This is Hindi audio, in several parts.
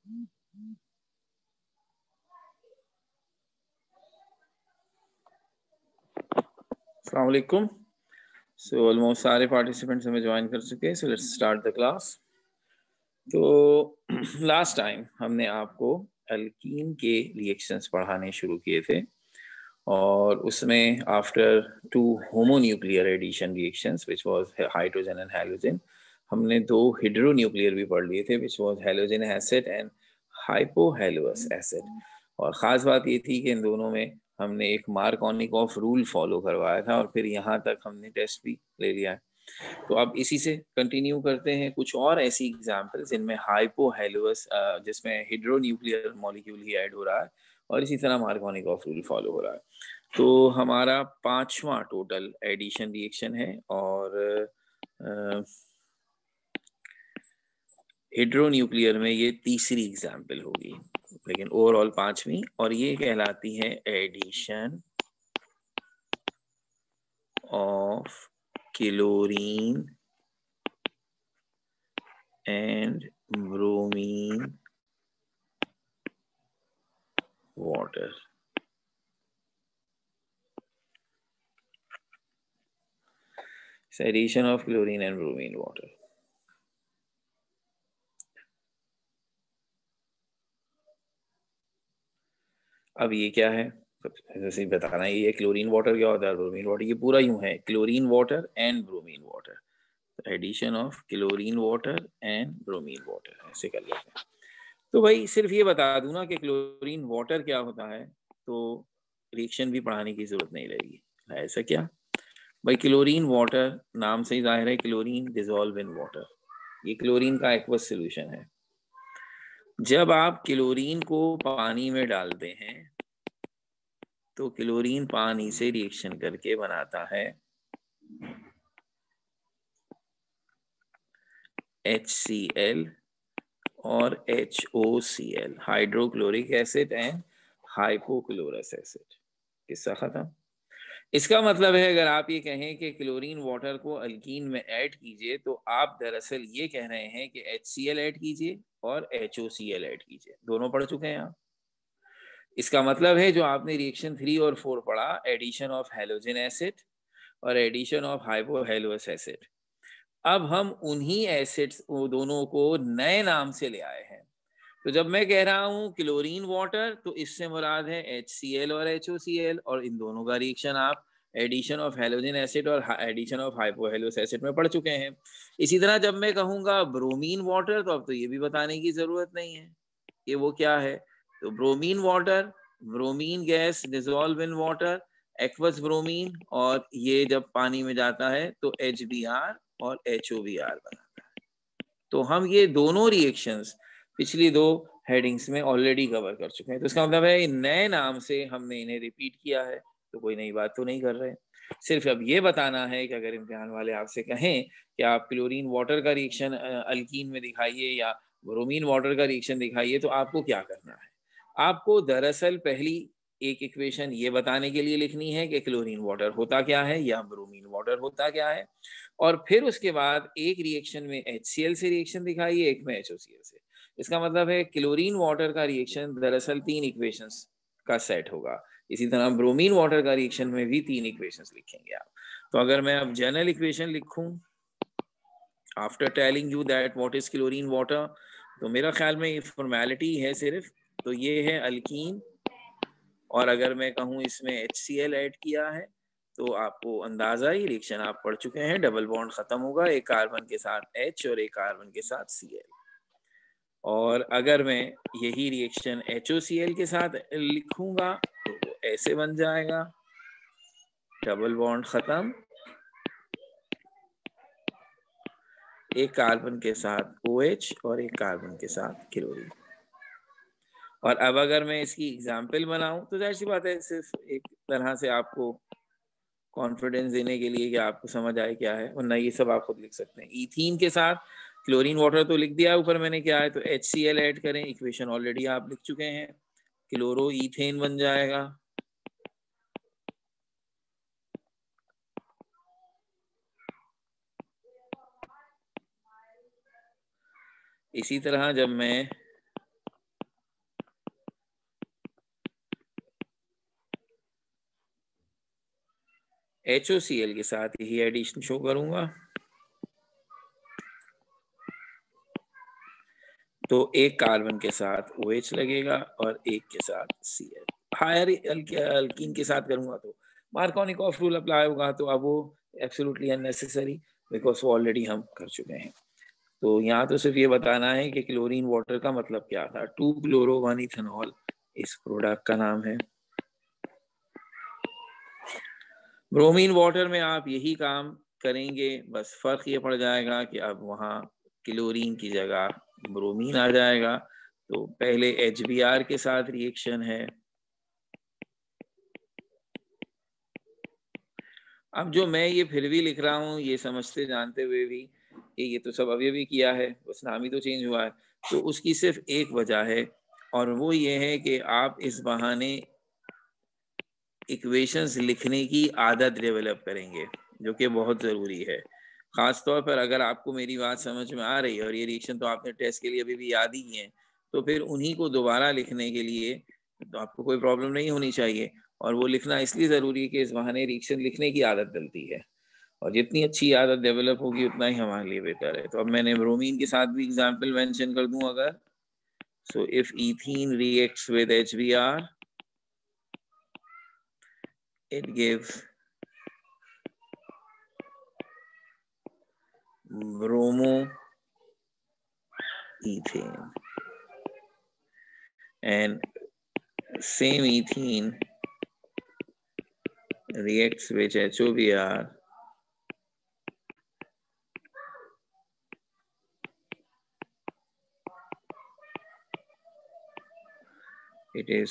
अस्सलाम वालेकुम। सो ऑलमोस्ट सारे पार्टिसिपेंट्स हमें ज्वाइन कर चुके हैं, so let's start the class. तो लास्ट टाइम हमने आपको अल्कीन के रिएक्शंस पढ़ाने शुरू किए थे और उसमें after two homonuclear addition reactions which was hydrogen and halogen, हमने दो हाइड्रोन्यूक्लियर भी पढ़ लिए थे which was halogen acid and hypohalous acid. और ख़ास बात ये थी कि इन दोनों में हमने एक मार्कोनिकॉफ रूल फॉलो करवाया था और फिर यहाँ तक हमने टेस्ट भी ले लिया है। तो अब इसी से कंटिन्यू करते हैं कुछ और ऐसी एग्जांपल्स जिनमें हाइपोहेलुअस जिसमें हाइड्रोन्यूक्लियर मॉलिक्यूल ही ऐड हो रहा है और इसी तरह मार्कोनिकॉफ रूल फॉलो हो रहा है। तो हमारा पांचवा टोटल एडिशन रिएक्शन है और हाइड्रोन्यूक्लियर में ये तीसरी एग्जांपल होगी, लेकिन ओवरऑल पांचवी, और ये कहलाती है addition of chlorine and bromine water. Addition of chlorine and bromine water. अब ये क्या है, जैसे ही बताना है, ये क्लोरीन वाटर क्या होता है, ब्रोमीन वाटर, ये पूरा यूं है chlorine water and bromine water. Addition of chlorine water and bromine water, ऐसे कर लेते हैं। तो भाई सिर्फ ये बता दूं ना कि क्लोरीन वाटर क्या होता है, तो रिएक्शन भी पढ़ाने की जरूरत नहीं रहेगी। ऐसा क्या भाई, क्लोरीन वाटर नाम से ही जाहिर है, क्लोरीन डिजोल्व इन वाटर, ये क्लोरीन का एक्वस सोल्यूशन है। जब आप क्लोरीन को पानी में डालते हैं तो क्लोरीन पानी से रिएक्शन करके बनाता है HCl और HOCl, hydrochloric acid and hypochlorous acid. किस्सा खत्म। इसका मतलब है अगर आप ये कहें कि क्लोरीन वाटर को अल्कीन में ऐड कीजिए, तो आप दरअसल ये कह रहे हैं कि HCl ऐड कीजिए और HOCl ऐड कीजिए। दोनों पढ़ चुके हैं आप। इसका मतलब है जो आपने रिएक्शन 3 और 4 पढ़ा, एडिशन ऑफ हैलोजन एसिड और एडिशन ऑफ हाइपोहेलुअस एसिड, अब हम उन्हीं एसिड्स दोनों को नए नाम से ले आए हैं। तो जब मैं कह रहा हूं क्लोरीन वाटर, तो इससे मुराद है HCl और HOCl, और इन दोनों का रिएक्शन आप एडिशन ऑफ हैलोजन एसिड और एडिशन ऑफ हाइपोहेलुअस एसिड में पढ़ चुके हैं। इसी तरह जब मैं कहूंगा ब्रोमीन वाटर, तो अब तो ये भी बताने की जरूरत नहीं है कि वो क्या है। तो bromine water, bromine gas dissolve in water, aqueous bromine, और ये जब पानी में जाता है तो HBr और HOBr बनाता है। तो हम ये दोनों रिएक्शंस पिछली दो हेडिंग्स में ऑलरेडी कवर कर चुके हैं। तो इसका मतलब है नए नाम से हमने इन्हें रिपीट किया है, तो कोई नई बात तो नहीं कर रहे। सिर्फ अब ये बताना है कि अगर इम्तिहान वाले आपसे कहें कि आप क्लोरीन वाटर का रिएक्शन अल्कीन में दिखाइए या ब्रोमीन वाटर का रिएक्शन दिखाइए, तो आपको क्या करना है। आपको दरअसल पहली एक इक्वेशन ये बताने के लिए लिखनी है कि क्लोरीन वाटर होता क्या है या ब्रोमीन वाटर होता क्या है, और फिर उसके बाद एक रिएक्शन में HCl से रिएक्शन दिखाइए, एक में HOCl से। इसका मतलब है क्लोरीन वाटर का रिएक्शन दरअसल 3 इक्वेशंस का सेट होगा। इसी तरह ब्रोमीन वाटर का रिएक्शन में भी 3 इक्वेशंस लिखेंगे आप। तो अगर मैं अब जनरल इक्वेशन लिखूं after telling you that what is chlorine water, तो मेरा ख्याल में ये फॉर्मेलिटी है सिर्फ। तो ये है अल्कीन, और अगर मैं कहूँ इसमें HCl ऐड किया है, तो आपको अंदाजा ही, रिएक्शन आप पढ़ चुके हैं, डबल बॉन्ड खत्म होगा, एक कार्बन के साथ H और एक कार्बन के साथ Cl। और अगर मैं यही रिएक्शन HOCl के साथ लिखूंगा तो वो ऐसे बन जाएगा, डबल बॉन्ड खत्म, एक कार्बन के साथ OH और एक कार्बन के साथ क्लोरीन। और अब अगर मैं इसकी एग्जाम्पल बनाऊं, तो जाहिर सी बात है सिर्फ एक तरह से आपको कॉन्फिडेंस देने के लिए कि आपको समझ आए क्या है, वरना ये सब आप खुद लिख सकते हैं। इथीन के साथ क्लोरीन वाटर तो लिख दिया ऊपर मैंने क्या है, तो HCl ऐड करें, इक्वेशन ऑलरेडी आप लिख चुके हैं, क्लोरो इथेन बन जाएगा। इसी तरह जब मैं HOCl के साथ यही एडिशन शो करूंगा। तो एक कार्बन के साथ OH लगेगा और एक के साथ Cl। हायर अल्कीन के साथ करूंगा तो मार्कोनिकॉफ रूल अप्लाई होगा, तो अब वो एब्सोल्युटली अननेसेसरी, बिकॉज वो ऑलरेडी हम कर चुके हैं। तो यहाँ तो सिर्फ ये बताना है कि क्लोरीन वाटर का मतलब क्या था। 2-chloro-1-ethanol इस प्रोडक्ट का नाम है। ब्रोमीन वाटर में आप यही काम करेंगे, बस फर्क ये पड़ जाएगा कि अब वहाँ क्लोरीन की जगह ब्रोमीन आ जाएगा। तो पहले HBr के साथ रिएक्शन है। अब जो मैं ये फिर भी लिख रहा हूँ, ये समझते जानते हुए भी कि ये तो सब अभी भी किया है, बस नाम ही तो चेंज हुआ है, तो उसकी सिर्फ एक वजह है, और वो ये है कि आप इस बहाने इक्वेशंस लिखने की आदत डेवलप करेंगे, जो कि बहुत ज़रूरी है। ख़ास तौर पर अगर आपको मेरी बात समझ में आ रही है और ये रिएक्शन तो आपने टेस्ट के लिए अभी भी याद ही है, तो फिर उन्हीं को दोबारा लिखने के लिए तो आपको कोई प्रॉब्लम नहीं होनी चाहिए। और वो लिखना इसलिए ज़रूरी है कि इस बहाने रिएक्शन लिखने की आदत डलती है, और जितनी अच्छी आदत डेवलप होगी उतना ही हमारे लिए बेहतर है। तो अब मैंने ब्रोमीन के साथ भी एग्जाम्पल मेंशन कर दूं अगर, so if ethene reacts with HBr, it gives bromoethane, and same ethene reacts with HOBr, it is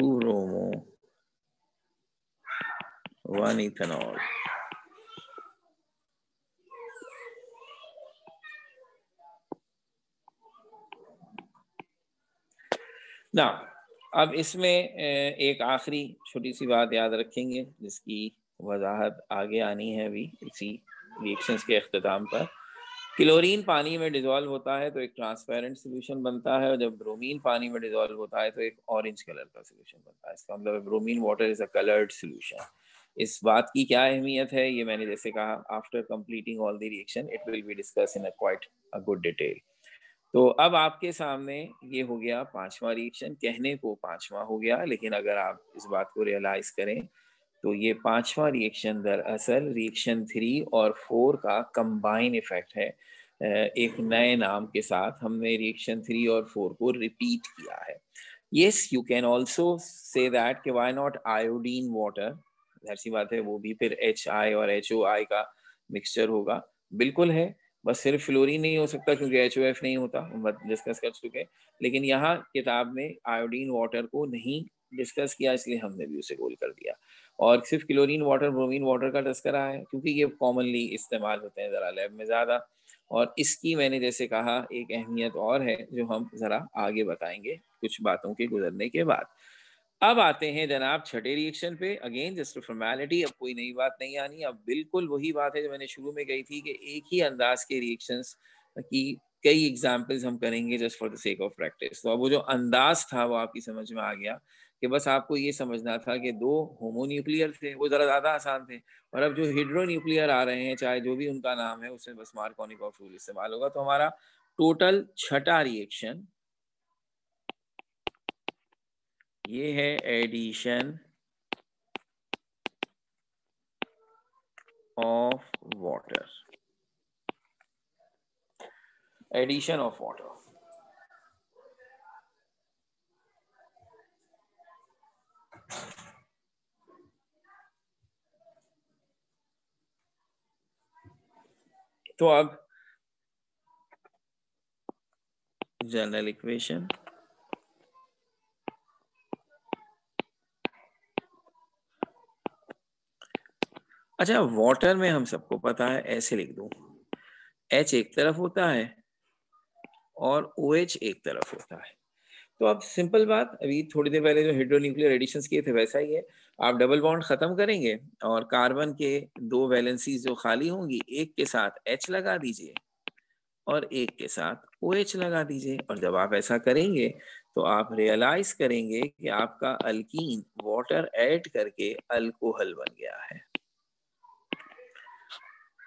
2-bromo-1-ethanol. ना अब इसमें एक आखिरी छोटी सी बात याद रखेंगे, जिसकी वजाहत आगे आनी है अभी इसी रिएक्शंस के अख्ताम पर। क्लोरीन पानी में डिजोल्व होता है तो एक ट्रांसपेरेंट सोल्यूशन बनता है, और जब ब्रोमीन पानी में डिजोल्व होता है तो एक ऑरेंज कलर का सोल्यूशन बनता है। इसका मतलब bromine water is a coloured solution. इस बात की क्या अहमियत है, ये मैंने जैसे कहा, after completing all the reaction it will be discuss in a quite a good detail. तो अब आपके सामने ये हो गया पांचवा रिएक्शन, कहने को पांचवा हो गया, लेकिन अगर आप इस बात को रियलाइज करें तो ये पांचवा रिएक्शन दरअसल रिएक्शन 3 और 4 का कंबाइन इफेक्ट है। एक नए नाम के साथ हमने रिएक्शन 3 और 4 को रिपीट किया है। Yes, you can also say that कि व्हाई नॉट आयोडीन वाटर, जाहिर सी बात है वो भी फिर HI और HOI का मिक्सचर होगा। बिल्कुल है, बस सिर्फ फ्लोरीन नहीं हो सकता क्योंकि HOF नहीं होता, हम डिस्कस कर चुके। लेकिन यहाँ किताब में आयोडीन वाटर को नहीं डिस्कस किया, इसलिए हमने भी उसे गोल कर दिया, और सिर्फ क्लोरीन वाटर ब्रोमीन वाटर का तस्करा है, क्योंकि ये कॉमनली इस्तेमाल होते हैं ज़रा लैब में ज़्यादा। और इसकी मैंने जैसे कहा एक अहमियत और है जो हम ज़रा आगे बताएंगे कुछ बातों के गुजरने के बाद। अब आते हैं जनाब छठे रिएक्शन पे। अगेन जस्ट फॉर्मेलिटी, अब कोई नई बात नहीं आनी। अब बिल्कुल वही बात है जो मैंने शुरू में कही थी कि एक ही अंदाज के रिएक्शंस की कई एग्जांपल्स हम करेंगे just for the sake of practice. तो अब वो जो अंदाज था वो आपकी समझ में आ गया कि बस आपको ये समझना था कि दो होमोन्यूक्लियर थे, वो ज़रा ज़्यादा आसान थे, और अब जो हाइड्रोन्यूक्लियर आ रहे हैं, चाहे जो भी उनका नाम है, उसमें बस मार्कोनिकॉफ रूल इस्तेमाल होगा। तो हमारा टोटल छठा रिएक्शन ये है addition of water, addition of water। तो अब जनरल इक्वेशन, अच्छा वाटर में हम सबको पता है, ऐसे लिख दूं, H एक तरफ होता है और OH एक तरफ होता है। तो अब सिंपल बात, अभी थोड़ी देर पहले जो हाइड्रोन्यूक्लियर एडिशंस किए थे वैसा ही है। आप डबल बॉन्ड खत्म करेंगे और कार्बन के दो वैलेंसीज जो खाली होंगी, एक के साथ H लगा दीजिए और एक के साथ OH लगा दीजिए। और जब आप ऐसा करेंगे तो आप रियलाइज करेंगे कि आपका अल्कीन वाटर ऐड करके अल्कोहल बन गया है।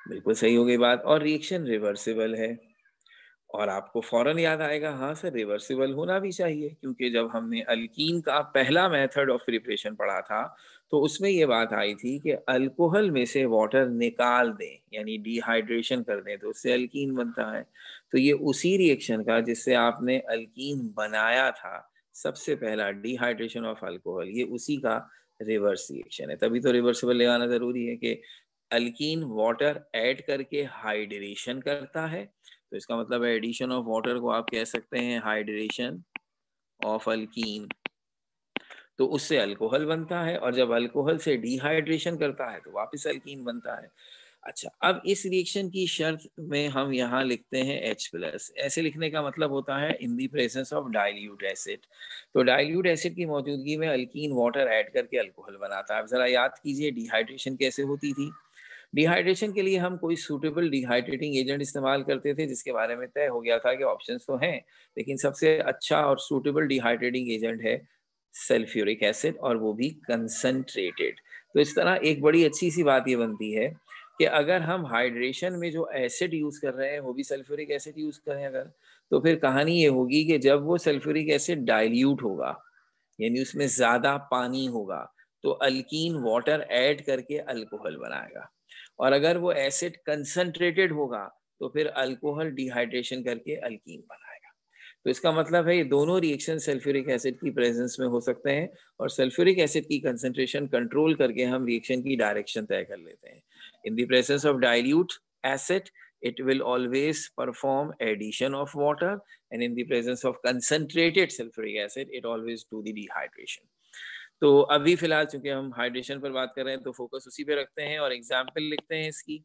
बिल्कुल सही हो गई बात। और रिएक्शन रिवर्सिबल है। और आपको फौरन याद आएगा, हाँ सर रिवर्सिबल होना भी चाहिए, क्योंकि जब हमने अल्कीन का पहला मेथड ऑफ प्रिपरेशन पढ़ा था तो उसमें ये बात आई थी कि अल्कोहल में से वाटर निकाल दें, यानी डिहाइड्रेशन कर दें, तो उससे अल्कीन बनता है। तो ये उसी रिएक्शन का जिससे आपने अल्कीन बनाया था, सबसे पहला डिहाइड्रेशन ऑफ अल्कोहल, ये उसी का रिवर्स रिएक्शन है। तभी तो रिवर्सिबल लगाना जरूरी है कि अल्कीन वाटर ऐड करके हाइड्रेशन करता है, तो इसका मतलब है एडिशन ऑफ वाटर को आप कह सकते हैं हाइड्रेशन ऑफ अल्कीन। तो उससे अल्कोहल बनता है, और जब अल्कोहल से डिहाइड्रेशन करता है तो वापस अल्कीन बनता है। अच्छा, अब इस रिएक्शन की शर्त में हम यहाँ लिखते हैं H+। ऐसे लिखने का मतलब होता है in the presence of dilute acid. तो डाइल्यूट एसिड की मौजूदगी में अल्कीन वाटर ऐड करके अल्कोहल बनाता है। अब जरा याद कीजिए डिहाइड्रेशन कैसे होती थी। डिहाइड्रेशन के लिए हम कोई सूटेबल डिहाइड्रेटिंग एजेंट इस्तेमाल करते थे, जिसके बारे में तय हो गया था कि ऑप्शंस तो हैं, लेकिन सबसे अच्छा और सूटेबल डिहाइड्रेटिंग एजेंट है सल्फ्यूरिक एसिड, और वो भी कंसंट्रेटेड। तो इस तरह एक बड़ी अच्छी सी बात ये बनती है कि अगर हम हाइड्रेशन में जो एसिड यूज कर रहे हैं वो भी सल्फ्यूरिक एसिड यूज करें अगर, तो फिर कहानी ये होगी कि जब वो सल्फ्यूरिक एसिड डाइल्यूट होगा, यानी उसमें ज्यादा पानी होगा, तो अल्कीन वाटर ऐड करके अल्कोहल बनाएगा। और अगर वो एसिड कंसंट्रेटेड होगा तो फिर अल्कोहल डिहाइड्रेशन करके अल्कीन बनाएगा। तो इसका मतलब है ये दोनों रिएक्शन सल्फ्यूरिक एसिड की प्रेजेंस में हो सकते हैं, और सल्फ्यूरिक एसिड की कंसंट्रेशन कंट्रोल करके हम रिएक्शन की डायरेक्शन तय कर लेते हैं। In the presence of dilute acid it will always perform addition of water, and in the presence of concentrated sulfuric acid it always do the dehydration. तो अभी फिलहाल चूंकि हम हाइड्रेशन पर बात कर रहे हैं तो फोकस उसी पे रखते हैं और एग्जाम्पल लिखते हैं इसकी।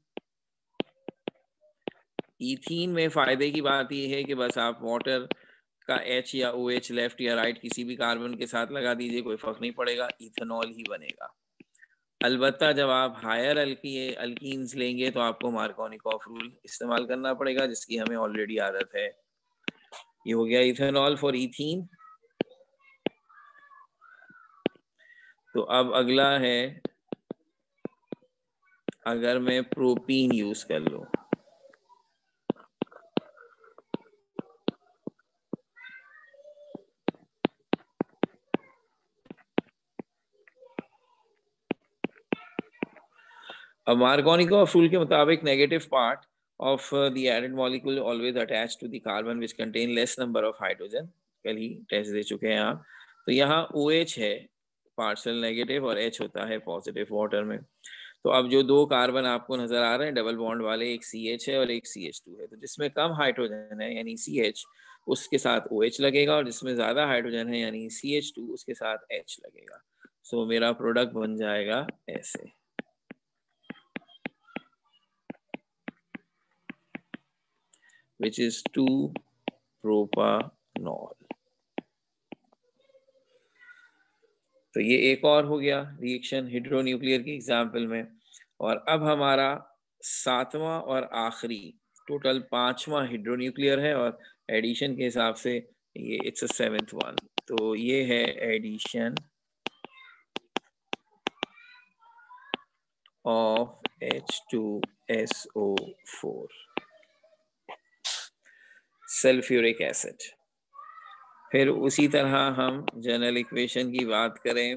इथीन में फायदे की बात यह है कि बस आप वाटर का H या OH लेफ्ट या राइट किसी भी कार्बन के साथ लगा दीजिए, कोई फर्क नहीं पड़ेगा, इथेनॉल ही बनेगा। अलबत्ता जब आप हायर अल्कीन्स लेंगे तो आपको मार्कोनिकॉफ रूल इस्तेमाल करना पड़ेगा, जिसकी हमें ऑलरेडी आदत है। ये हो गया इथेनॉल फॉर इथीन। तो अब अगला है, अगर मैं प्रोपीन यूज कर लूं, अब मार्कोनिकॉफ रूल के मुताबिक negative part of the added molecule always attached to the carbon which contain less number of hydrogen। कल ही टेस्ट दे चुके हैं आप। तो यहाँ OH है पार्शियल नेगेटिव और H होता है पॉजिटिव वाटर में। तो अब जो दो कार्बन आपको नजर आ रहे हैं डबल बॉन्ड वाले, एक CH है और एक CH2 है, तो जिसमें कम हाइड्रोजन है यानी CH, उसके साथ OH लगेगा, और जिसमें ज्यादा हाइड्रोजन है यानी CH2, उसके साथ H लगेगा। सो मेरा प्रोडक्ट बन जाएगा ऐसे, which is 2-propanol। तो ये एक और हो गया रिएक्शन हाइड्रोन्यूक्लियर की एग्जाम्पल में। और अब हमारा सातवां और आखिरी, टोटल पांचवा हाइड्रोन्यूक्लियर है, और एडिशन के हिसाब से ये इट्स अ सेवेंथ वन। तो ये है addition of H2SO4 sulphuric acid. फिर उसी तरह हम जनरल इक्वेशन की बात करें,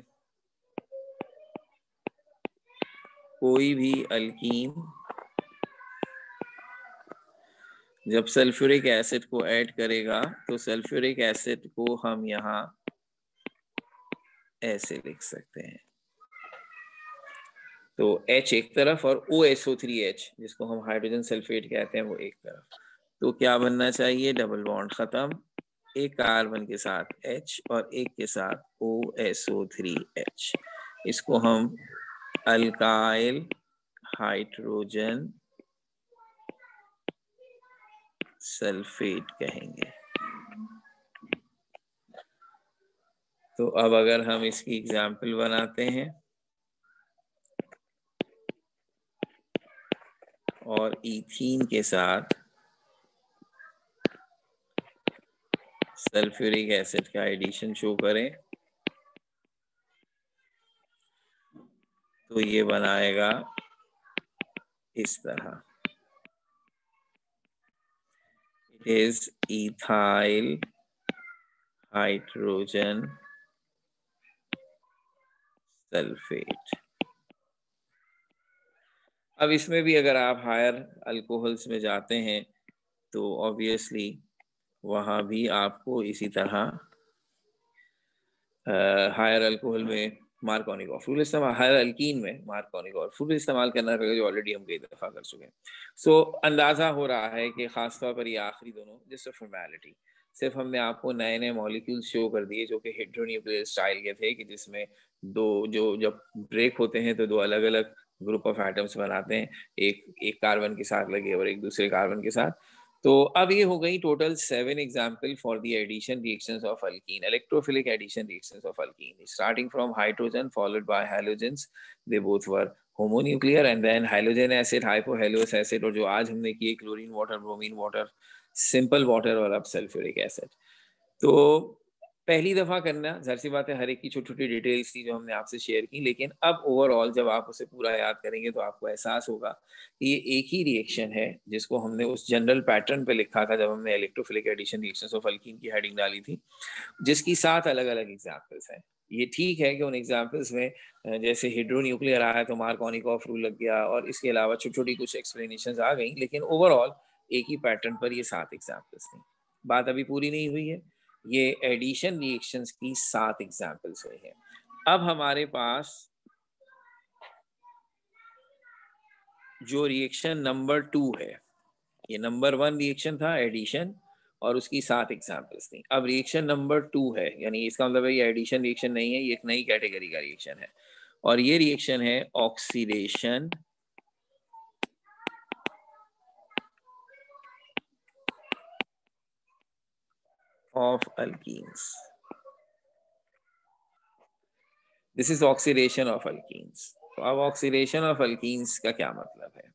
कोई भी अल्कीन जब सल्फ्यूरिक एसिड को ऐड करेगा तो सल्फ्यूरिक एसिड को हम यहाँ ऐसे लिख सकते हैं। तो H एक तरफ और OSO3H जिसको हम हाइड्रोजन सल्फेट कहते हैं वो एक तरफ। तो क्या बनना चाहिए, डबल बॉन्ड खत्म, एक कार्बन के साथ H और एक के साथ OSO3H। इसको हम अल्काइल हाइड्रोजन सल्फेट कहेंगे। तो अब अगर हम इसकी एग्जाम्पल बनाते हैं, और इथीन के साथ सल्फ्यूरिक एसिड का एडिशन शो करें, तो ये बनाएगा इस तरह। is ethyl hydrogen sulphate. अब इसमें भी अगर आप हायर अल्कोहल्स में जाते हैं तो ऑब्वियसली वहाँ भी आपको इसी तरह हायर अल्कोहल में मार्कोनिकॉफ रूल इस्तेमाल, हायर अल्कीन में मार्कोनिकॉफ रूल इस्तेमाल करना पड़ेगा, जो ऑलरेडी हम कई दफ़ा कर चुके हैं। सो अंदाज़ा हो रहा है कि ख़ासतौर पर ये आखिरी दोनों जस्ट फॉर्मेलिटी, सिर्फ हमने आपको नए नए मॉलिक्यूल्स शो कर दिए जो कि हेट्रोन्यूक्लियर स्टाइल के थे, कि जिसमें दो जो जब ब्रेक होते हैं तो दो अलग अलग ग्रुप ऑफ एटम्स बनाते हैं, एक कार्बन के साथ लगे और एक दूसरे कार्बन के साथ। तो अब ये हो गई total 7 example for the addition reactions of alkene, electrophilic addition reactions of alkene, starting from hydrogen followed by halogens, they both were homonuclear, and then hydrogen acid, hypohalous acid, और जो आज हमने किए chlorine water, bromine water, simple water, और अब सल्फ्यूरिक एसिड। तो पहली दफा करना, जाहिर सी बात है हर एक की छोटी छोटी डिटेल्स थी जो हमने आपसे शेयर की, लेकिन अब ओवरऑल जब आप उसे पूरा याद करेंगे तो आपको एहसास होगा कि ये एक ही रिएक्शन है जिसको हमने उस जनरल पैटर्न पे लिखा था जब हमने electrophilic addition reactions of alkene की हेडिंग डाली थी, जिसकी 7 अलग अलग एग्जाम्पल्स हैं। ये ठीक है कि उन एग्जाम्पल्स में जैसे हाइड्रोन्यूक्लियर आया तो मार्कोनिकॉफ रूल लग गया, और इसके अलावा छोटी छोटी कुछ एक्सप्लेनेशन आ गई, लेकिन ओवरऑल एक ही पैटर्न पर ये 7 एग्जाम्पल्स थी। बात अभी पूरी नहीं हुई है, ये एडिशन रिएक्शंस की 7 एग्जाम्पल्स हुई हैं। अब हमारे पास जो रिएक्शन नंबर 2 है, ये नंबर 1 रिएक्शन था एडिशन और उसकी 7 एग्जाम्पल्स थी। अब रिएक्शन नंबर 2 है, यानी इसका मतलब है ये एडिशन रिएक्शन नहीं है, ये एक नई कैटेगरी का रिएक्शन है, और ये रिएक्शन है oxidation of alkenes. This is oxidation of alkenes. तो अब ऑक्सीडेशन ऑफ अल्कीन्स का क्या मतलब है?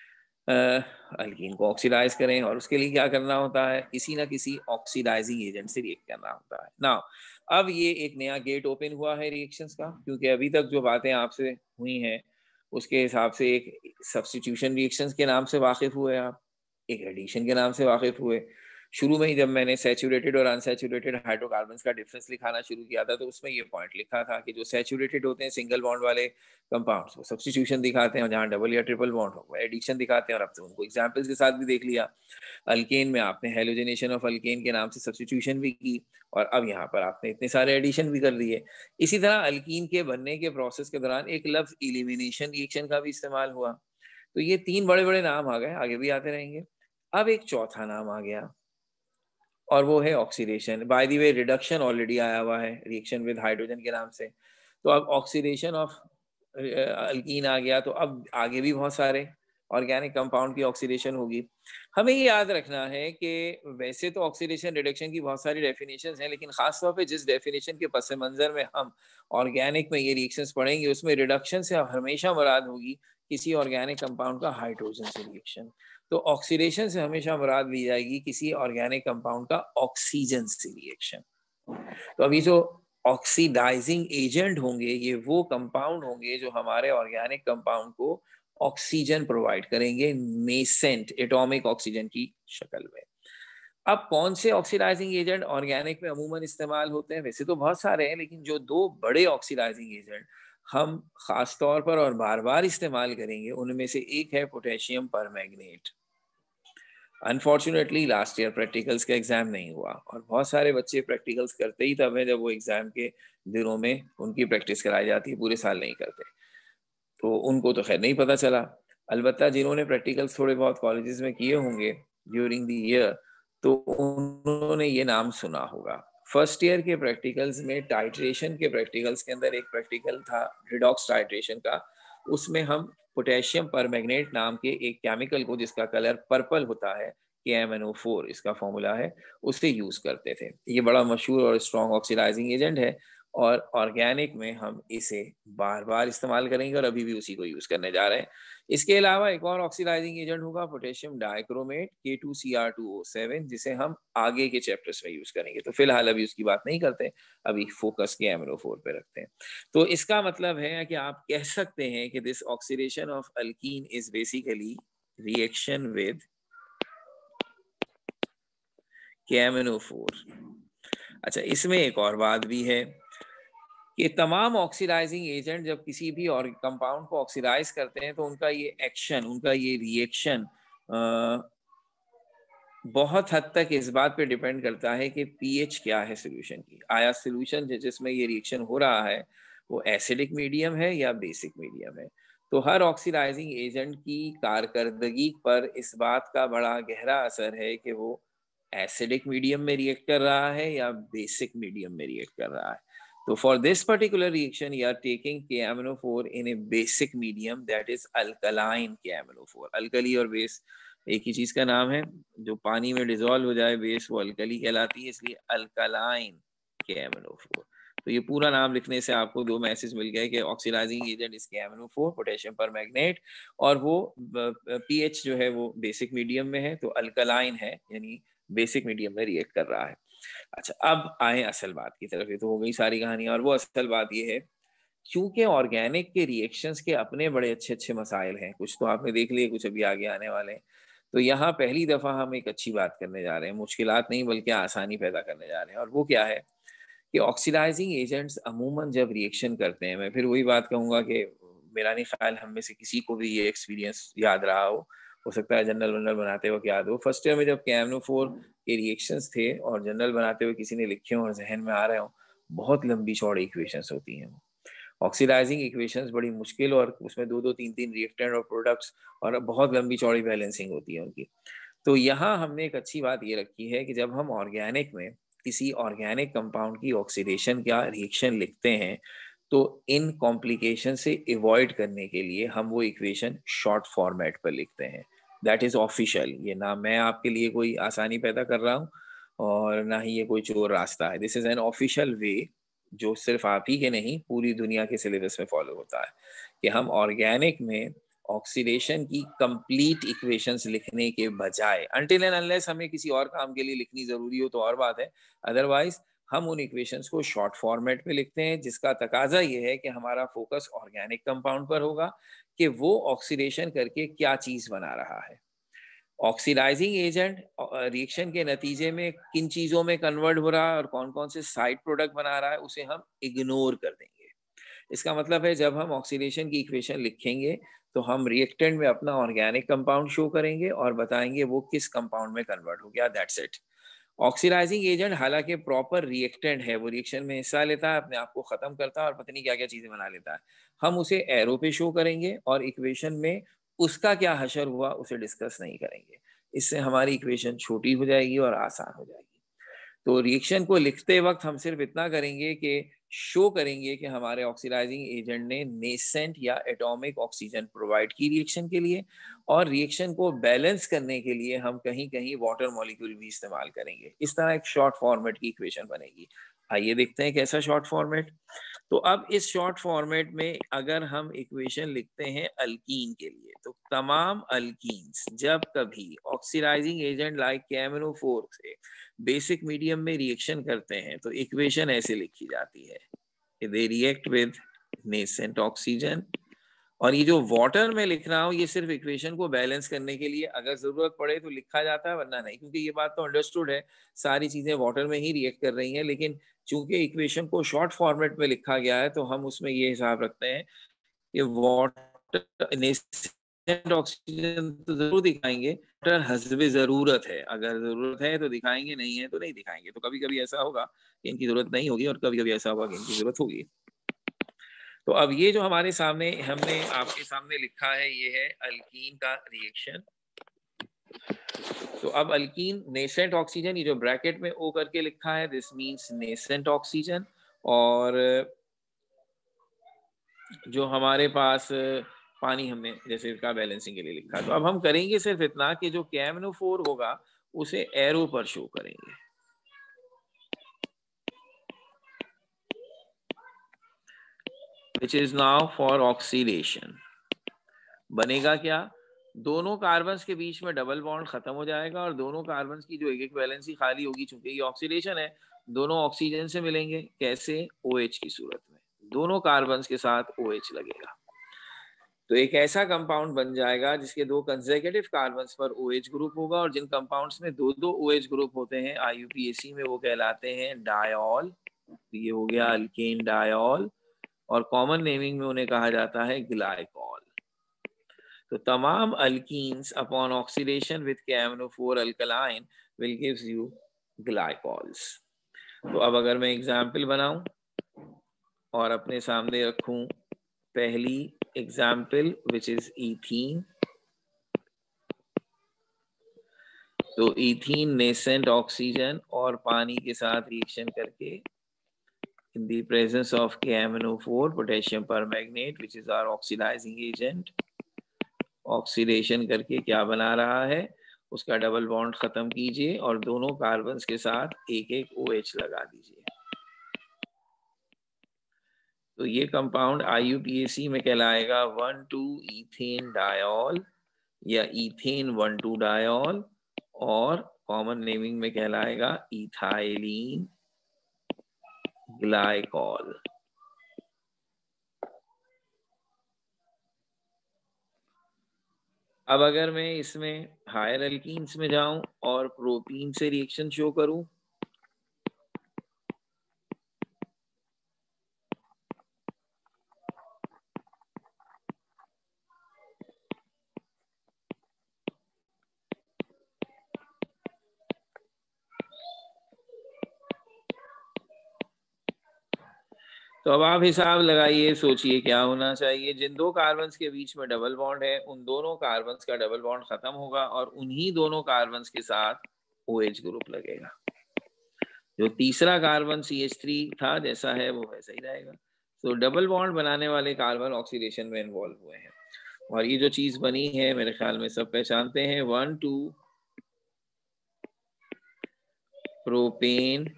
अल्कीन को ऑक्सीडाइज करें, और उसके लिए क्या करना होता है, किसी ना किसी ऑक्सीडाइजिंग एजेंट से रिएक्ट करना होता है ना। अब ये एक नया गेट ओपन हुआ है रिएक्शंस का, क्योंकि अभी तक जो बातें आपसे हुई हैं उसके हिसाब से एक सब्स्टिट्यूशन रिएक्शंस के नाम से वाकिफ हुए आप, एक एडिशन के नाम से वाकिफ हुए। शुरू में ही जब मैंने सैचुरेटेड और अनसैचुरेटेड हाइड्रोकार्बन्स का डिफरेंस लिखाना शुरू किया था तो उसमें ये पॉइंट लिखा था कि जो सैचुरेटेड होते हैं सिंगल बॉन्ड वाले कंपाउंड्स वो सब्स्टिट्यूशन दिखाते हैं, और जहाँ डबल या ट्रिपल बॉन्ड हो वो एडिशन दिखाते हैं, और अब तो उनको एग्जाम्पल्स के साथ भी देख लिया। अल्केन में आपने हेलोजिनेशन ऑफ अल्केन के नाम से सब्स्टिट्यूशन भी की, और अब यहाँ पर आपने इतने सारे एडिशन भी कर दिए। इसी तरह अल्कीन के बनने के प्रोसेस के दौरान एक लफ्ज इलिमिनेशन रिएक्शन का भी इस्तेमाल हुआ। तो ये 3 बड़े बड़े नाम आ गए, आगे भी आते रहेंगे। अब एक चौथा नाम आ गया और वो है oxidation. By the way reduction already आया हुआ है रिएक्शन विद हाइड्रोजन के नाम से, तो अब ऑक्सीडेशन ऑफ अल्कीन आ गया, तो अब आगे भी बहुत सारे ऑर्गेनिक कंपाउंड की ऑक्सीडेशन होगी। हमें ये याद रखना है कि वैसे तो ऑक्सीडेशन रिडक्शन की बहुत सारी डेफिनेशंस हैं, लेकिन खासतौर पे जिस डेफिनेशन के पस मंजर में हम ऑर्गेनिक में ये रिएक्शंस पढ़ेंगे उसमें रिडक्शन से हमेशा मुराद होगी किसी ऑर्गेनिक कंपाउंड का हाइड्रोजन से रिएक्शन। तो ऑक्सीडेशन से हमेशा मुराद ली जाएगी किसी ऑर्गेनिक कंपाउंड का ऑक्सीजन से रिएक्शन। तो अभी जो ऑक्सीडाइजिंग एजेंट होंगे ये वो कंपाउंड होंगे जो हमारे ऑर्गेनिक कंपाउंड को ऑक्सीजन प्रोवाइड करेंगे, नेसेंट एटॉमिक ऑक्सीजन की शक्ल में। अब कौन से ऑक्सीडाइजिंग एजेंट ऑर्गेनिक में अमूमन इस्तेमाल होते हैं? वैसे तो बहुत सारे हैं, लेकिन जो 2 बड़े ऑक्सीडाइजिंग एजेंट हम खास तौर पर और बार बार इस्तेमाल करेंगे उनमें से एक है potassium permanganate. Unfortunately last year practicals का एग्जाम नहीं हुआ, और बहुत सारे बच्चे प्रैक्टिकल्स करते ही तब है जब वो एग्जाम के दिनों में उनकी प्रैक्टिस कराई जाती है, पूरे साल नहीं करते, तो उनको तो खैर नहीं पता चला। अलबत्ता जिन्होंने प्रैक्टिकल्स थोड़े बहुत कॉलेजेस में किए होंगे ड्यूरिंग द ईयर तो उन्होंने ये नाम सुना होगा। फर्स्ट ईयर के प्रैक्टिकल्स में टाइट्रेशन के प्रैक्टिकल्स के अंदर एक प्रैक्टिकल था रिडॉक्स टाइट्रेशन का, उसमें हम पोटेशियम परमैंगनेट नाम के एक केमिकल को जिसका कलर पर्पल होता है, KMnO4 इसका फॉर्मूला है, उसे यूज करते थे। ये बड़ा मशहूर और स्ट्रॉन्ग ऑक्सीडाइजिंग एजेंट है, और ऑर्गेनिक में हम इसे बार बार इस्तेमाल करेंगे और अभी भी उसी को यूज करने जा रहे हैं। इसके अलावा एक और ऑक्सीडाइजिंग एजेंट होगा पोटेशियम डाइक्रोमेट K2Cr2O7, जिसे हम आगे के चैप्टर्स में यूज करेंगे, तो फिलहाल अभी उसकी बात नहीं करते, अभी फोकस KMnO4 पे रखते हैं। तो इसका मतलब है कि आप कह सकते हैं कि this oxidation of alkene is basically reaction with KMNO4। अच्छा, इसमें एक और बात भी है कि तमाम ऑक्सीडाइजिंग एजेंट जब किसी भी और कंपाउंड को ऑक्सीडाइज करते हैं तो उनका ये एक्शन, उनका ये रिएक्शन बहुत हद तक इस बात पे डिपेंड करता है कि पीएच क्या है सोल्यूशन की। आया सोल्यूशन जिसमें ये रिएक्शन हो रहा है वो एसिडिक मीडियम है या बेसिक मीडियम है। तो हर ऑक्सीडाइजिंग एजेंट की कारकर्दगी पर इस बात का बड़ा गहरा असर है कि वो एसिडिक मीडियम में रिएक्ट कर रहा है या बेसिक मीडियम में रिएक्ट कर रहा है। तो for this particular reaction you are taking KMNO4 in a basic medium, that is alkaline KMNO4। Alkali और बेस एक ही चीज का नाम है, जो पानी में डिजोल्व हो जाए बेस वो अल्कली कहलाती है, इसलिए अल्कलाइन KMNO4। तो ये पूरा नाम लिखने से आपको दो मैसेज मिल गए कि oxidising agent is KMNO4 potassium permanganate, और वो पीएच जो है वो बेसिक मीडियम में है, तो अल्कलाइन है यानी बेसिक मीडियम में रिएक्ट कर रहा है। अच्छा, अब आए असल बात की तरफ। ये तो हो गई सारी कहानी, और वो असल बात ये है क्योंकि ऑर्गेनिक के रिएक्शंस के अपने बड़े अच्छे अच्छे मसाइल हैं, कुछ तो आपने देख लिए, कुछ अभी आगे आने वाले हैं। तो यहाँ पहली दफा हम एक अच्छी बात करने जा रहे हैं, मुश्किलात नहीं बल्कि आसानी पैदा करने जा रहे हैं। और वो क्या है कि ऑक्सीडाइजिंग एजेंट्स अमूमन जब रिएक्शन करते हैं, मैं फिर वही बात कहूंगा कि मेरा नहीं ख्याल हम में से किसी को भी ये एक्सपीरियंस याद रहा हो सकता है जनरल वनरल बनाते वक्त याद हो। फर्स्ट ईयर में जब KMNO4 के रिएक्शंस थे और जनरल बनाते हुए किसी ने लिखे हो और जहन में आ रहे हो, बहुत लंबी चौड़ी इक्वेशंस होती हैं। ऑक्सीडाइजिंग इक्वेशंस बड़ी मुश्किल, और उसमें दो दो तीन तीन रिएक्टेंट और प्रोडक्ट्स, और बहुत लंबी चौड़ी बैलेंसिंग होती है उनकी। तो यहाँ हमने एक अच्छी बात ये रखी है कि जब हम ऑर्गेनिक में किसी ऑर्गेनिक कंपाउंड की ऑक्सीडेशन का रिएक्शन लिखते हैं तो इन कॉम्प्लिकेशन से अवॉइड करने के लिए हम वो इक्वेशन शॉर्ट फॉर्मेट पर लिखते हैं। That is official. ये ना मैं आपके लिए कोई आसानी पैदा कर रहा हूँ और ना ही ये कोई चोर रास्ता है। This is an official way जो सिर्फ आप ही के नहीं पूरी दुनिया के सिलेबस में फॉलो होता है कि हम ऑर्गेनिक में ऑक्सीडेशन की कंप्लीट इक्वेशंस लिखने के बजाय, अनटिल एंड अनलेस हमें किसी और काम के लिए लिखनी जरूरी हो तो और बात है, अदरवाइज हम उन इक्वेशंस को शॉर्ट फॉर्मेट में लिखते हैं, जिसका तकाजा ये है कि हमारा फोकस ऑर्गेनिक कंपाउंड पर होगा कि वो ऑक्सीडेशन करके क्या चीज बना रहा है। ऑक्सीडाइजिंग एजेंट रिएक्शन के नतीजे में किन चीजों में कन्वर्ट हो रहा है और कौन कौन से साइड प्रोडक्ट बना रहा है उसे हम इग्नोर कर देंगे। इसका मतलब है जब हम ऑक्सीडेशन की इक्वेशन लिखेंगे तो हम रिएक्टेंट में अपना ऑर्गेनिक कंपाउंड शो करेंगे और बताएंगे वो किस कंपाउंड में कन्वर्ट हो गया, दैट्स इट। ऑक्सीडाइजिंग एजेंट हालांकि प्रॉपर रिएक्टेंट है, वो रिएक्शन में हिस्सा लेता है, अपने आप को खत्म करता है और पता नहीं क्या क्या चीजें बना लेता है। हम उसे एरो पे शो करेंगे और इक्वेशन में उसका क्या हशर हुआ उसे डिस्कस नहीं करेंगे। इससे हमारी इक्वेशन छोटी हो जाएगी और आसान हो जाएगी। तो रिएक्शन को लिखते वक्त हम सिर्फ इतना करेंगे कि शो करेंगे कि हमारे ऑक्सीडाइजिंग एजेंट ने नेसेंट या एटॉमिक ऑक्सीजन प्रोवाइड की रिएक्शन के लिए, और रिएक्शन को बैलेंस करने के लिए हम कहीं कहीं वाटर मॉलिक्यूल भी इस्तेमाल करेंगे। इस तरह एक शॉर्ट फॉर्मेट की इक्वेशन बनेगी। आइए देखते हैं कैसा शॉर्ट फॉर्मेट। तो अब इस शॉर्ट फॉर्मेट में अगर हम इक्वेशन लिखते हैं अल्कीन के लिए, तो तमाम अल्कीन्स जब कभी ऑक्सीडाइजिंग एजेंट लाइक KMNO4 से बेसिक मीडियम में रिएक्शन करते हैं तो इक्वेशन ऐसे लिखी जाती है, they react with nascent oxygen. और ये जो वाटर में लिख रहा हूँ ये सिर्फ इक्वेशन को बैलेंस करने के लिए, अगर जरूरत पड़े तो लिखा जाता है वरना नहीं, क्योंकि ये बात तो अंडरस्टूड है सारी चीजें वाटर में ही रिएक्ट कर रही हैं। लेकिन चूंकि इक्वेशन को शॉर्ट फॉर्मेट में लिखा गया है तो हम उसमें ये हिसाब रखते हैं कि वाटर नेसेंट ऑक्सीजन तो जरूर दिखाएंगे, वाटर हस्बे जरूरत है, अगर जरूरत है तो दिखाएंगे, नहीं है तो नहीं दिखाएंगे। तो कभी कभी ऐसा होगा कि इनकी जरूरत नहीं होगी और कभी कभी ऐसा होगा कि इनकी जरूरत होगी। तो अब ये जो हमारे सामने हमने आपके सामने लिखा है ये है अल्कीन का रिएक्शन। तो अब अल्कीन नेसेंट ऑक्सीजन, ये जो ब्रैकेट में ओ करके लिखा है दिस मींस नेसेंट ऑक्सीजन, और जो हमारे पास पानी हमने जैसे इसका बैलेंसिंग के लिए लिखा। तो अब हम करेंगे सिर्फ इतना कि जो KMNO4 होगा उसे एरो पर शो करेंगे। Which is now for oxidation। बनेगा क्या, दोनों कार्बन्स के बीच में डबल बॉन्ड खत्म हो जाएगा और दोनों कार्बन्स की जो एक एक वैलेंसी खाली होगी, चूंकि ये ऑक्सीडेशन है, दोनों ऑक्सीजन से मिलेंगे। कैसे? OH की सूरत में, दोनों कार्बन्स के साथ OH लगेगा। तो एक ऐसा कंपाउंड बन जाएगा जिसके दो कंसेक्यूटिव कार्बन्स पर OH ग्रुप होगा, और जिन कंपाउंड्स में दो दो OH ग्रुप होते हैं IUPAC में वो कहलाते हैं डायॉल। ये हो गया अल्केन डायॉल, और कॉमन नेमिंग में उन्हें कहा जाता है ग्लाइकॉल। तो तमाम alkenes upon oxidation with KMNO4 alkaline will gives you glycols. तो अब अगर मैं एग्जाम्पल बनाऊं और अपने सामने रखूं पहली एग्जाम्पल विच इज ईथीन। तो ईथीन नेसेंट ऑक्सीजन और पानी के साथ रिएक्शन करके in the presence of KMNO4 potassium permanganate which is our oxidizing agent, oxidation करके क्या बना रहा है, उसका डबल बॉन्ड खत्म कीजिए और दोनों कार्बन्स के साथ एक एक OH लगा दीजिए। तो ये कंपाउंड IUPAC में कहलाएगा 1,2-ईथेन डायॉल या ईथेन 1,2 डायॉल, और कॉमन नेमिंग में कहलाएगा इथाइलिन ग्लाइकॉल। अब अगर मैं इसमें हायर अल्कीन्स में जाऊं और प्रोपीन से रिएक्शन शो करूं, तो अब आप हिसाब लगाइए, सोचिए क्या होना चाहिए। जिन दो कार्बन्स के बीच में डबल बॉन्ड है उन दोनों कार्बन्स का डबल बॉन्ड खत्म होगा और उन्हीं दोनों कार्बन्स के साथ OH ग्रुप लगेगा। जो तीसरा कार्बन CH3 था जैसा है वो वैसा ही रहेगा। तो डबल बॉन्ड बनाने वाले कार्बन ऑक्सीडेशन में इन्वॉल्व हुए हैं, और ये जो चीज बनी है मेरे ख्याल में सब पहचानते हैं, 1,2 प्रोपेन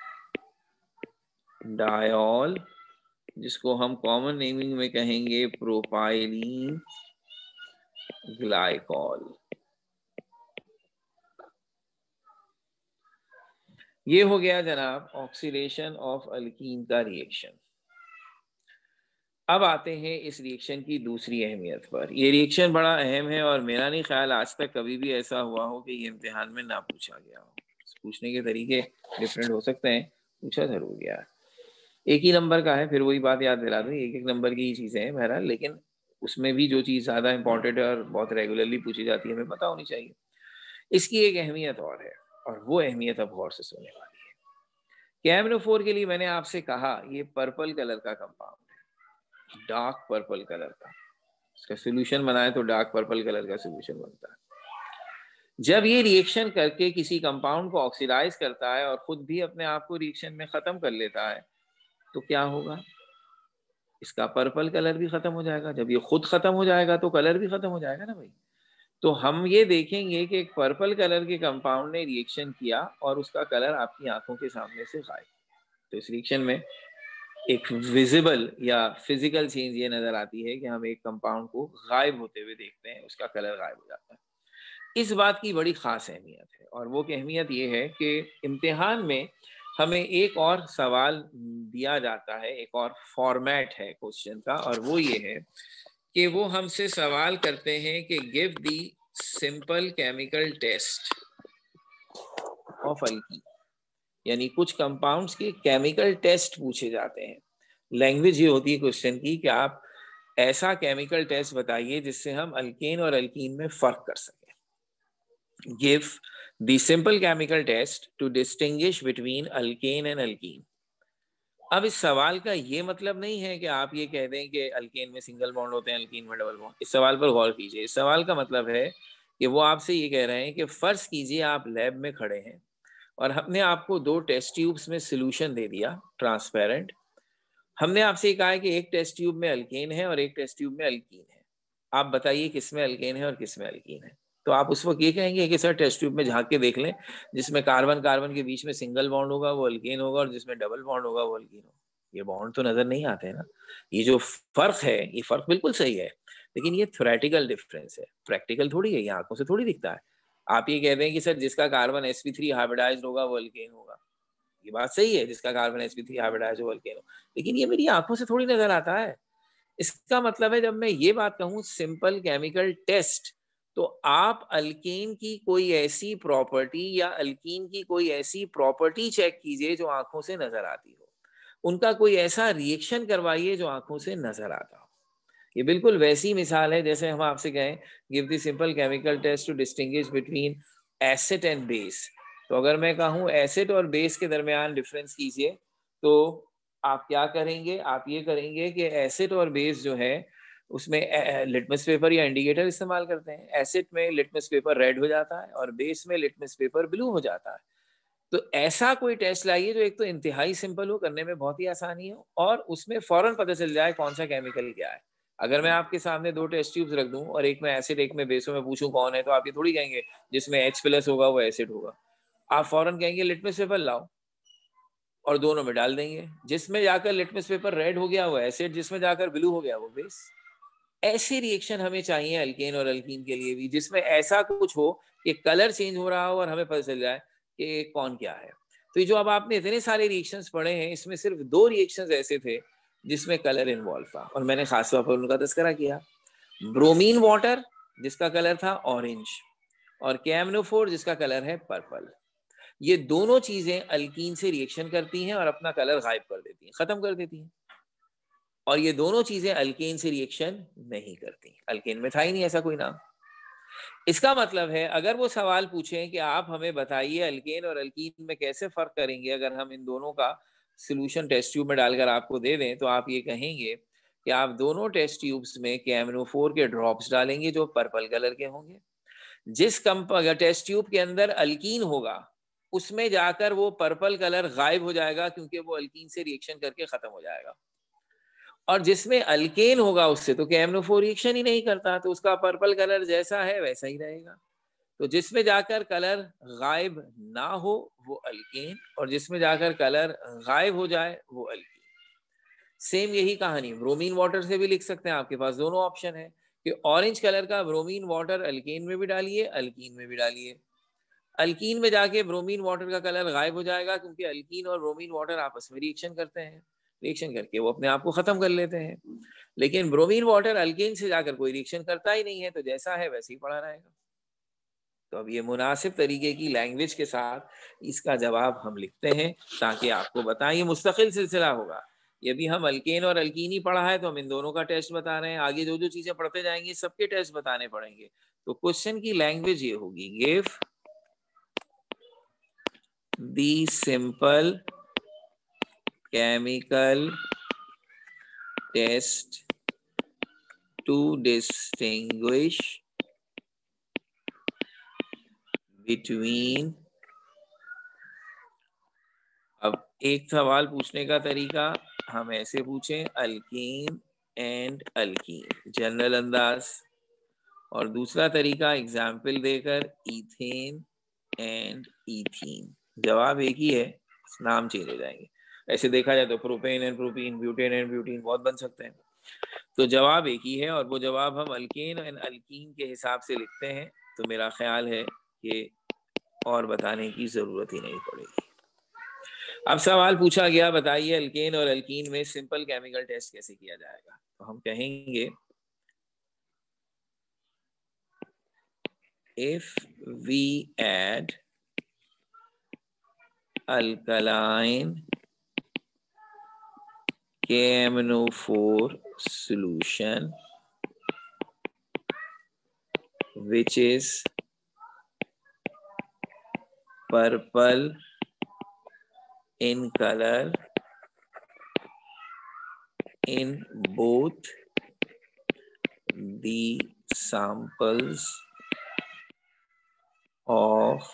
डायॉल, जिसको हम कॉमन नेमिंग में कहेंगे प्रोपाइलीन ग्लाइकॉल। ये हो गया जनाब ऑक्सीडेशन ऑफ अल्कीन का रिएक्शन। अब आते हैं इस रिएक्शन की दूसरी अहमियत पर। ये रिएक्शन बड़ा अहम है और मेरा नहीं ख्याल आज तक कभी भी ऐसा हुआ हो कि ये इम्तिहान में ना पूछा गया हो। पूछने के तरीके डिफरेंट हो सकते हैं, पूछा जरूर गया है। एक ही नंबर का है, फिर वही बात याद दिला दूं, एक एक नंबर की ही चीजें हैं बहरहाल, लेकिन उसमें भी जो चीज ज्यादा इंपॉर्टेंट है और बहुत रेगुलरली पूछी जाती है हमें पता होनी चाहिए। इसकी एक अहमियत और है, और वो अहमियत अब गौर से सुनने वाली है। KMNO4 के लिए मैंने आपसे कहा ये पर्पल कलर का कंपाउंड है, डार्क पर्पल कलर का। इसका सोल्यूशन बनाए तो डार्क पर्पल कलर का सोल्यूशन बनता है। जब ये रिएक्शन करके किसी कंपाउंड को ऑक्सीडाइज करता है और खुद भी अपने आप को रिएक्शन में खत्म कर लेता है, तो क्या होगा, इसका पर्पल कलर भी खत्म हो जाएगा। जब ये खुद खत्म हो जाएगा तो कलर भी खत्म हो जाएगा ना भाई। तो हम ये देखेंगे कि एक पर्पल कलर के कंपाउंड ने रिएक्शन किया और उसका कलर आपकी आंखों के सामने से गायब। तो इस रिएक्शन में एक विजिबल या फिजिकल चेंज ये नजर आती है कि हम एक कंपाउंड को गायब होते हुए देखते हैं, उसका कलर गायब हो जाता है। इस बात की बड़ी खास अहमियत है, और वो अहमियत ये है कि इम्तिहान में हमें एक और सवाल दिया जाता है, एक और फॉर्मेट है क्वेश्चन का, और वो ये है कि वो हमसे सवाल करते हैं कि give the simple chemical test of alkene, यानी कुछ कंपाउंड्स के केमिकल टेस्ट पूछे जाते हैं। लैंग्वेज ये होती है क्वेश्चन की कि आप ऐसा केमिकल टेस्ट बताइए जिससे हम अल्केन और अल्कीन में फर्क कर सकें। Give the simple chemical test to distinguish between alkane and alkene. अब इस सवाल का ये मतलब नहीं है कि आप ये कह दें कि अल्केन में सिंगल बॉन्ड होते हैं, अल्कीन में डबल बॉन्ड। इस सवाल पर गौर कीजिए। इस सवाल का मतलब है कि वो आपसे ये कह रहे हैं कि फर्ज कीजिए आप लैब में खड़े हैं और हमने आपको दो टेस्ट ट्यूब्स में सोल्यूशन दे दिया ट्रांसपेरेंट। हमने आपसे ये कहा है कि एक टेस्ट ट्यूब में अल्केन है और एक टेस्ट ट्यूब में अल्कीन है, आप बताइए किस में अल्केन है और किस में अल्कीन है। तो आप उस वक्त ये कहेंगे कि सर टेस्ट ट्यूब में झांक के देख लें, जिसमें कार्बन कार्बन के बीच में सिंगल बॉन्ड होगा वो अल्केन होगा और जिसमें डबल बॉन्ड होगा वो अल्कीन होगा। ये बॉन्ड तो नजर नहीं आते हैं ना। ये जो फर्क है ये फर्क बिल्कुल सही है, लेकिन ये थ्योरेटिकल डिफरेंस है, प्रैक्टिकल थोड़ी है, ये आंखों से थोड़ी दिखता है। आप ये कह दें कि सर जिसका कार्बन sp3 हाइब्रिडाइज्ड होगा वो अल्केन होगा, ये बात सही है, जिसका कार्बन sp3 हाइब्रिडाइज्ड हो अल्केन हो, लेकिन ये मेरी आंखों से थोड़ी नजर आता है। इसका मतलब है जब मैं ये बात कहूँ सिंपल केमिकल टेस्ट, तो आप अल्केन की कोई ऐसी प्रॉपर्टी या अल्कीन की कोई ऐसी प्रॉपर्टी चेक कीजिए जो आंखों से नजर आती हो, उनका कोई ऐसा रिएक्शन करवाइए जो आंखों से नजर आता हो। ये बिल्कुल वैसी मिसाल है जैसे हम आपसे कहें give the simple chemical test to distinguish between acid and base. तो अगर मैं कहूँ एसिड और बेस के दरमियान डिफरेंस कीजिए, तो आप क्या करेंगे? आप ये करेंगे कि एसिड और बेस जो है उसमें लिटमस पेपर या इंडिकेटर इस्तेमाल करते हैं। एसिड में लिटमस पेपर रेड हो जाता है और बेस में लिटमस पेपर ब्लू हो जाता है। तो ऐसा कोई टेस्ट लाइए जो एक तो इंतहाई सिंपल हो, करने में बहुत ही आसानी हो, और उसमें फौरन पता चल जाए कौन सा केमिकल क्या है। अगर मैं आपके सामने दो टेस्ट ट्यूब्स रख दूं और एक में एसिड एक में बेस में पूछूं कौन है, तो आप ये थोड़ी कहेंगे जिसमें H+ होगा वो एसिड होगा। आप फौरन कहेंगे लिटमस पेपर लाओ और दोनों में डाल देंगे। जिसमें जाकर लिटमस पेपर रेड हो गया वो एसिड, जिसमें जाकर ब्लू हो गया वो बेस। ऐसे रिएक्शन हमें चाहिए अल्केन और अल्कीन के लिए भी, जिसमें ऐसा कुछ हो कि कलर चेंज हो रहा हो और हमें पता चल जाए कि कौन क्या है। तो ये जो अब आपने इतने सारे रिएक्शंस पढ़े हैं, इसमें सिर्फ 2 रिएक्शंस ऐसे थे जिसमें कलर इन्वॉल्व था और मैंने खास तौर पर उनका तस्करा किया। ब्रोमीन वाटर जिसका कलर था ऑरेंज, और KMnO4 जिसका कलर है पर्पल। ये दोनों चीजें अल्कीन से रिएक्शन करती हैं और अपना कलर गायब कर देती हैं, खत्म कर देती हैं। और ये दोनों चीजें अल्केन से रिएक्शन नहीं करती। अल्केन में था ही नहीं ऐसा कोई नाम। इसका मतलब है अगर वो सवाल पूछें कि आप हमें बताइए अल्केन और अल्कीन में कैसे फर्क करेंगे, अगर हम इन दोनों का सोल्यूशन टेस्ट ट्यूब में डालकर आपको दे दें, तो आप ये कहेंगे कि आप दोनों टेस्ट ट्यूब्स में KMnO4 के ड्रॉप्स डालेंगे जो पर्पल कलर के होंगे। जिस टेस्ट ट्यूब के अंदर अल्कीन होगा उसमें जाकर वो पर्पल कलर गायब हो जाएगा, क्योंकि वो अल्कीन से रिएक्शन करके खत्म हो जाएगा। और जिसमें अल्केन होगा उससे तो KMnO4 रिएक्शन ही नहीं करता, तो उसका पर्पल कलर जैसा है वैसा ही रहेगा। तो जिसमें जाकर कलर गायब ना हो वो अल्केन, और जिसमें जाकर कलर गायब हो जाए वो अल्कीन। सेम यही कहानी ब्रोमीन वाटर से भी लिख सकते हैं। आपके पास दोनों ऑप्शन है कि ऑरेंज कलर का ब्रोमीन वाटर अल्केन में भी डालिए, अल्कीन में भी डालिए। अल्कीन में जाके ब्रोमीन वाटर का कलर गायब हो जाएगा, क्योंकि अल्कीन और ब्रोमीन वाटर आपस में रिएक्शन करते हैं, रिएक्शन करके वो अपने आप को खत्म कर लेते हैं। लेकिन ब्रोमीन वाटर अल्केन से जाकर कोई रिएक्शन करता ही नहीं है, तो जैसा है वैसे ही पड़ा रहेगा। तो अब ये मुनासिब तरीके की लैंग्वेज के साथ इसका जवाब हम लिखते हैं ताकि आपको बताएं। ये मुस्तकिल सिलसिला होगा। ये भी हम अल्केन और अल्कीन ही पढ़ा है तो हम इन दोनों का टेस्ट बता रहे हैं, आगे जो जो चीजें पढ़ते जाएंगे सबके टेस्ट बताने पड़ेंगे। तो क्वेश्चन की लैंग्वेज ये होगी, give the simple chemical test to distinguish between। अब एक सवाल पूछने का तरीका हम ऐसे पूछें, अल्कीन एंड अल्कीन, जनरल अंदाज। और दूसरा तरीका एग्जाम्पल देकर इथेन एंड इथीन। जवाब एक ही है, नाम चेंज हो जाएंगे। ऐसे देखा जाए तो propane and propene, butane and butene बहुत बन सकते हैं। तो जवाब एक ही है और वो जवाब हम अल्केन एंड अल्कीन के हिसाब से लिखते हैं। तो मेरा ख्याल है कि और बताने की जरूरत ही नहीं पड़ेगी। अब सवाल पूछा गया, बताइए अल्केन और अल्कीन में सिंपल केमिकल टेस्ट कैसे किया जाएगा। तो हम कहेंगे if we add alkaline KMnO4 solution which is purple in color in both the samples of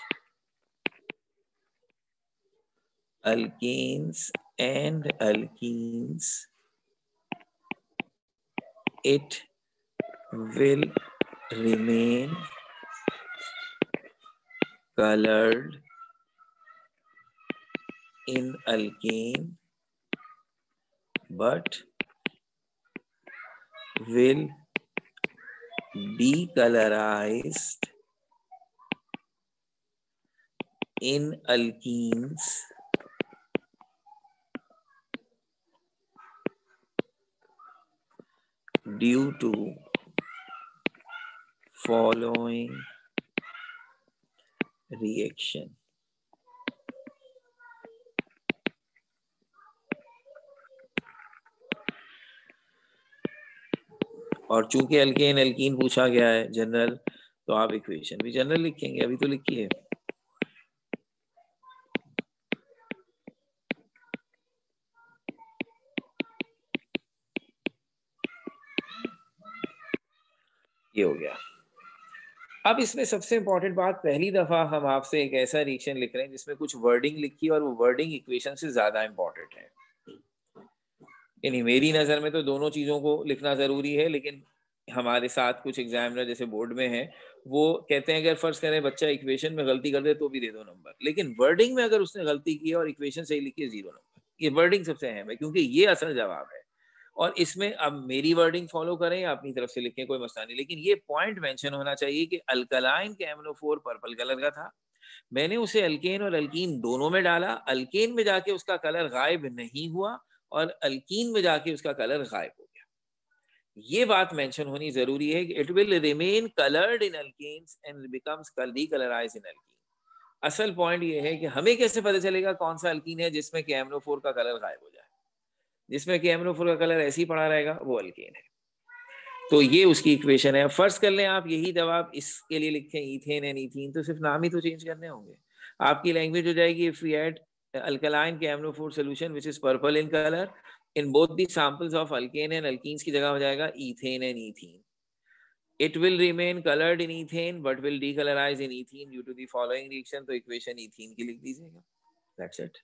alkenes and alkenes, it will remain colored in alkane but will decolorized in alkenes due to following reaction. और चूंकि एल्केन एल्कीन पूछा गया है जनरल, तो आप इक्वेशन भी जनरल लिखेंगे। अभी तो लिखिए। ये हो गया। अब इसमें सबसे इंपॉर्टेंट बात, पहली दफा हम आपसे एक ऐसा रिएक्शन लिख रहे हैं जिसमें कुछ वर्डिंग लिखी और वो वर्डिंग इक्वेशन से ज्यादा इंपॉर्टेंट है। यानी मेरी नजर में तो दोनों चीजों को लिखना जरूरी है, लेकिन हमारे साथ कुछ एग्जामिनर जैसे बोर्ड में है, वो कहते हैं अगर फर्ज करें बच्चा इक्वेशन में गलती कर दे तो भी दे दो नंबर, लेकिन वर्डिंग में अगर उसने गलती की और इक्वेशन सही लिखी है 0 नंबर। ये वर्डिंग सबसे अहम है, क्योंकि ये असल जवाब है। और इसमें अब मेरी वर्डिंग फॉलो करें या अपनी तरफ से लिखें, कोई मसला नहीं, लेकिन ये पॉइंट मेंशन होना चाहिए कि अल्कलाइन KMnO4 पर्पल कलर का था, मैंने उसे अल्केन और अल्कीन दोनों में डाला, अल्केन में जाके उसका कलर गायब नहीं हुआ और अल्कीन में जाके उसका कलर गायब हो गया। ये बात मेंशन होनी जरूरी है कि it will remain coloured in alkanes and becomes decolourised in alkene. असल पॉइंट ये है कि हमें कैसे पता चलेगा कौन सा अल्कीन है जिसमें KMnO4 का कलर गायब हो जाए। जिसमें KMnO4 का कलर ऐसे ही पड़ा रहेगा वो अल्केन है। तो ये उसकी इक्वेशन है। फर्स्ट कर लें आप यही जवाब इसके लिए लिखें इथेन एंड इथीन, तो सिर्फ नाम ही तो चेंज करने होंगे। आपकी लैंग्वेज हो जाएगी if we add alkaline KMnO4 solution which is purple in colour in both the samples of alkane and alkenes की जगह हो जाएगा ethane and ethene. It will remain colored in ethane but will decolorize in ethene due to the following reaction, तो इक्वेशन इथीन की लिख दीजिएगा। That's it।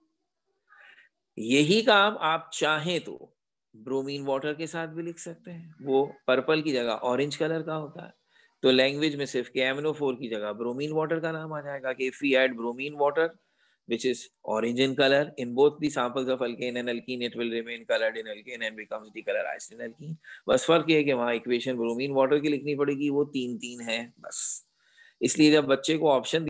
यही काम आप चाहें तो ब्रोमीन वाटर के साथ भी लिख सकते हैं, वो पर्पल की जगह ऑरेंज कलर का होता है, तो लैंग्वेज में सिर्फ KMnO4 की जगह ब्रोमीन वाटर का नाम आ जाएगा कि if we add bromine water which is orange in color in both the samples of alkane and alkene, it will remain colored in alkane and becomes decolorized in alkene। बस फर्क ये है कि वहां इक्वेशन ब्रोमीन वाटर की लिखनी पड़ेगी, वो 3 3 है बस। इसलिए जब बच्चे को ऑप्शन